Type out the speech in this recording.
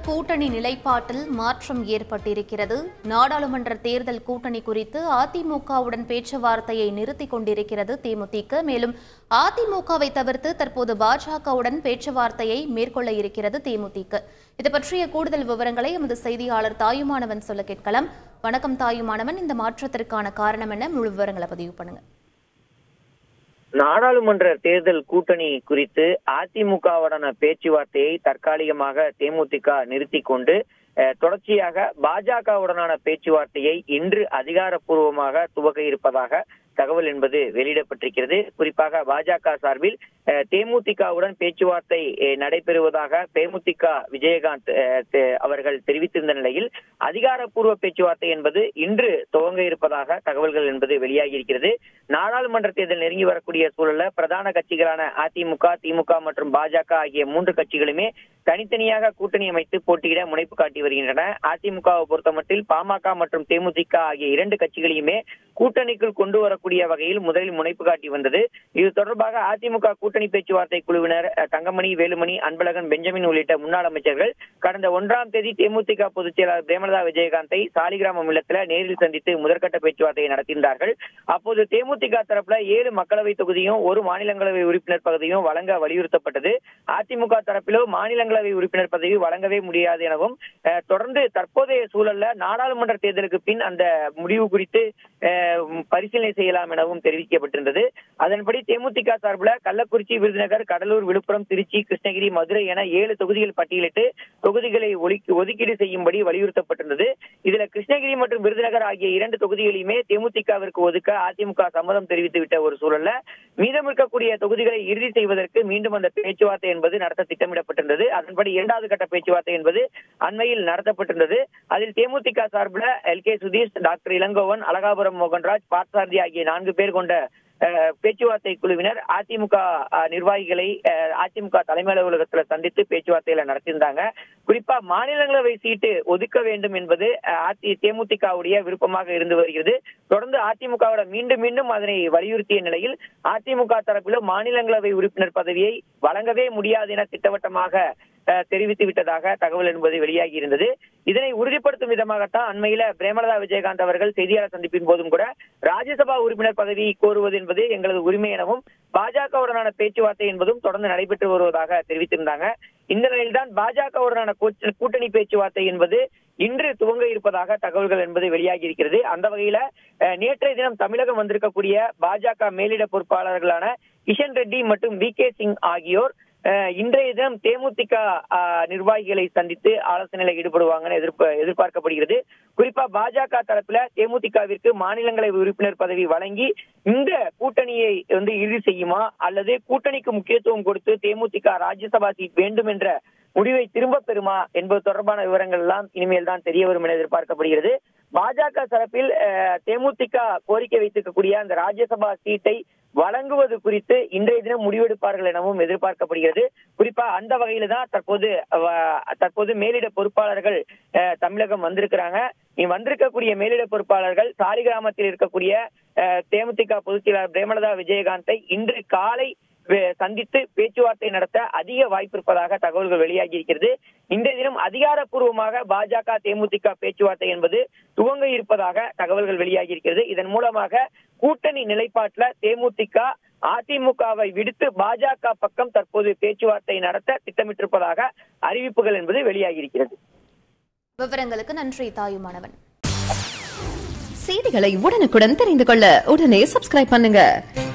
கூட்டணி நிலைப்பாட்டில் மாற்றம் ஏற்பட்டிருக்கிறது. நாடாளுமன்ற தேர்தல் கூட்டணி குறித்து அதிமுகவுடன் பேச்சுவார்த்தையை நிறுத்திக் கொண்டிருக்கிறது தேமுதிக. மேலும் அதிமுகவை தவிர்த்து தற்போது பாஜகவுடன் பேச்சுவார்த்தையை மேற்கொள்ள இருக்கிறது தேமுதிக. இது பற்றிய கூடுதல் விவரங்களை எமது செய்தியாளர் தாயுமானவன் சொல்ல கேட்கலாம். வணக்கம் தாயுமானவன், இந்த மாற்றத்திற்கான காரணம் என்ன? முழு விவரங்களை பதிவு பண்ணுங்க. நாடாளுமன்ற தேர்தல் கூட்டணி குறித்து அதிமுகவுடனான பேச்சுவார்த்தையை தற்காலிகமாக தேமுதிக நிறுத்தி கொண்டு தொடர்ச்சியாக பாஜகவுடனான பேச்சுவார்த்தையை இன்று அதிகாரப்பூர்வமாக துவக்க இருப்பதாக தகவல் என்பது வெளியிடப்பட்டிருக்கிறது. குறிப்பாக பாஜக சார்பில் தேமுதிகவுடன் பேச்சுவார்த்தை நடைபெறுவதாக தேமுதிக விஜயகாந்த் அவர்கள் தெரிவித்திருந்த நிலையில் அதிகாரப்பூர்வ பேச்சுவார்த்தை என்பது இன்று துவங்க இருப்பதாக தகவல்கள் என்பது வெளியாகி இருக்கிறது. நாடாளுமன்ற தேர்தல் நெருங்கி வரக்கூடிய சூழல்ல பிரதான கட்சிகளான அதிமுக, திமுக மற்றும் பாஜக ஆகிய மூன்று கட்சிகளுமே தனித்தனியாக கூட்டணி அமைத்து போட்டியிட முனைப்பு காட்டி வருகின்றன. அதிமுகவை பொறுத்தமட்டில் பாமக மற்றும் தேமுதிக ஆகிய இரண்டு கட்சிகளையுமே கூட்டணிக்குள் கொண்டு வரக்கூடிய வகையில் முதலில் முனைப்பு காட்டி வந்தது. இது தொடர்பாக அதிமுக கூட்டணி பேச்சுவார்த்தை குழுவினர் தங்கமணி, வேலுமணி, அன்பழகன், பெஞ்சமின் உள்ளிட்ட முன்னாள் அமைச்சர்கள் கடந்த 1ஆம் தேதி தேமுதிக பொதுச் செயலாளர் பிரேமலதா விஜயகாந்தை சாலிகிராமம் இல்லத்தில் நேரில் சந்தித்து முதற்கட்ட பேச்சுவார்த்தையை நடத்தியிருந்தார்கள். அப்போது தேமுதிக தரப்புல 7 மக்களவை தொகுதியும் 1 மாநிலங்களவை உறுப்பினர் பதவியும் வழங்க வலியுறுத்தப்பட்டது. அதிமுக தரப்பிலோ மாநிலங்களவை உறுப்பினர் பதவி வழங்கவே முடியாது எனவும், தொடர்ந்து தற்போதைய சூழல்ல நாடாளுமன்ற தேர்தலுக்கு பின் அந்த முடிவு குறித்து பரிசீலனை செய்யலாம் எனவும் தெரிவிக்கப்பட்டிருந்தது. அதன்படி தேமுதிக சார்பில் கள்ளக்குறிச்சி, விருதுநகர், கடலூர், விழுப்புரம், திருச்சி, கிருஷ்ணகிரி, மதுரை என 7 தொகுதிகள் பட்டியலிட்டு தொகுதிகளை ஒதுக்கீடு செய்யும்படி வலியுறுத்தப்பட்டிருந்தது. இதுல கிருஷ்ணகிரி மற்றும் விருதுநகர் ஆகிய 2 தொகுதிகளையுமே தேமுதிகவிற்கு ஒதுக்க அதிமுக சம்மதம் தெரிவித்துவிட்ட ஒரு சூழல்ல மீதம் இருக்கக்கூடிய தொகுதிகளை இறுதி செய்வதற்கு மீண்டும் அந்த பேச்சுவார்த்தை என்பது நடத்த திட்டமிடப்பட்டிருந்தது. அதன்படி 2வது கட்ட பேச்சுவார்த்தை என்பது அண்மையில் நடத்தப்பட்டிருந்தது. அதில் தேமுதிக சார்பில் LK சுதீஷ், டாக்டர் இளங்கோவன், அழகாபுரம் மோகன்ராஜ், பார்த்தசாரதி ஆகிய 4 பேர் கொண்ட பேச்சுவார்த்தை குழுவினர் அதிமுக நிர்வாகிகளை அதிமுக தலைமை அலுவலகத்தில் சந்தித்து பேச்சுவார்த்தையில நடத்தியிருந்தாங்க. குறிப்பா மாநிலங்களவை சீட்டு ஒதுக்க வேண்டும் என்பது தேமுதிகவுடைய விருப்பமாக இருந்து வருகிறது. தொடர்ந்து அதிமுகவோட மீண்டும் அதனை வலியுறுத்திய நிலையில் அதிமுக தரப்பிலும் மாநிலங்களவை உறுப்பினர் பதவியை வழங்கவே முடியாது என திட்டவட்டமாக தெரிவித்து விட்டதாக தகவல் என்பது வெளியாகி இருந்தது. இதனை உறுதிப்படுத்தும் விதமாகத்தான் அண்மையில பிரேமலதா விஜயகாந்த் அவர்கள் செய்தியாளர் சந்திப்பின் போதும் கூட ராஜ்யசபா உறுப்பினர் பதவி கோருவது என்பது எங்களது உரிமை எனவும் பாஜகவுடனான பேச்சுவார்த்தை என்பதும் தொடர்ந்து நடைபெற்று வருவதாக தெரிவித்திருந்தாங்க. இந்த நிலையில்தான் பாஜகவுடனான கூட்டணி பேச்சுவார்த்தை என்பது இன்று துவங்க இருப்பதாக தகவல்கள் என்பது வெளியாகி இருக்கிறது. அந்த வகையில நேற்றைய தினம் தமிழகம் வந்திருக்கக்கூடிய பாஜக மேலிட பொறுப்பாளர்களான கிஷன் ரெட்டி மற்றும் VK சிங் ஆகியோர் இன்றைய தினம் தேமுதிக நிர்வாகிகளை சந்தித்து ஆலோசனையில ஈடுபடுவாங்கன்னு எதிர்பார்க்கப்படுகிறது. குறிப்பா பாஜக தரப்புல தேமுதிகவிற்கு மாநிலங்களவை உறுப்பினர் பதவி வழங்கி இந்த கூட்டணியை இறுதி செய்யுமா அல்லது கூட்டணிக்கு முக்கியத்துவம் கொடுத்து தேமுதிக ராஜ்யசபா சீட் வேண்டும் என்ற முடிவை திரும்ப பெறுமா என்பது தொடர்பான விவரங்கள் எல்லாம் இனிமேல் தான் தெரிய வரும் என எதிர்பார்க்கப்படுகிறது. பாஜக தரப்பில் தேமுதிக கோரிக்கை வைத்திருக்கக்கூடிய அந்த ராஜ்யசபா சீட்டை வழங்குவது குறித்து இன்றைய தினம் முடிவெடுப்பார்கள் எனவும் எதிர்பார்க்கப்படுகிறது. குறிப்பா அந்த வகையில தான் தற்போது மேலிட பொறுப்பாளர்கள் தமிழகம் வந்திருக்கிறாங்க. வந்திருக்கக்கூடிய மேலிட பொறுப்பாளர்கள் சாலிகிராமத்தில் இருக்கக்கூடிய தேமுதிக பொதுச் செயலாளர் பிரேமலதா விஜயகாந்தை இன்று காலை சந்தித்து பேச்சுவார்த்தை நடத்த அதிக வாய்ப்பு இருப்பதாக தகவல்கள் வெளியாகி இருக்கிறது. இன்றைய தினம் அதிகாரப்பூர்வமாக பாஜக தேமுதிக பேச்சுவார்த்தை என்பது துவங்க இருப்பதாக தகவல்கள் வெளியாகி இருக்கிறது. இதன் மூலமாக கூட்டணி நிலைப்பாட்டில் தேமுதிக அதிமுகவை விடுத்து பாஜக பக்கம் தற்போது பேச்சுவார்த்தை நடத்த திட்டமிட்டிருப்பதாக அறிவிப்புகள் என்பது வெளியாகி இருக்கிறது. விவரங்களுக்கு நன்றி தாயுமானவன். செய்திகளை உடனுக்குடன் தெரிந்து கொள்ள உடனே சப்ஸ்கிரைப் பண்ணுங்க.